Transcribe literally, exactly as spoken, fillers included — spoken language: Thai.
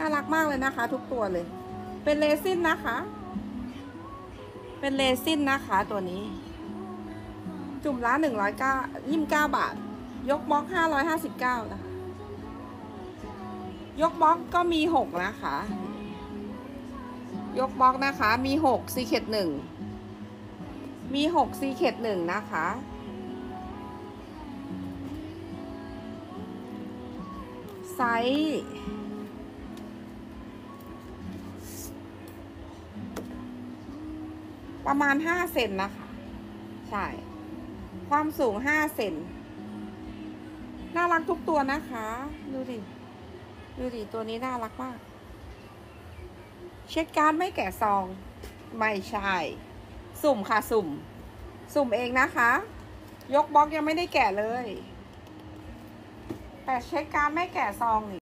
ารักมากเลยนะคะ ทุกตัวเลยเป็นเรซินนะคะเป็นเรซินนะคะตัวนี้จุ่มละหนึ่งร้อยเก้ายี่สิบเก้าบาทยกบล็อกห้าร้อยห้าสิบเก้านะคะยกบล็อกก็มีหกนะคะยกบล็อกนะคะมีหกซีเคทหนึ่งมีหกซีเคทหนึ่งนะคะไซส์ประมาณห้าเซนนะคะใช่ความสูงห้าเซนน่ารักทุกตัวนะคะดูดิดูดิตัวนี้น่ารักมากเช็คการ์ดไม่แกะซองไม่ใช่สุ่มค่ะสุ่มสุ่มเองนะคะยกบล็อกยังไม่ได้แกะเลยแต่เช็คการ์ดไม่แกะซองนี่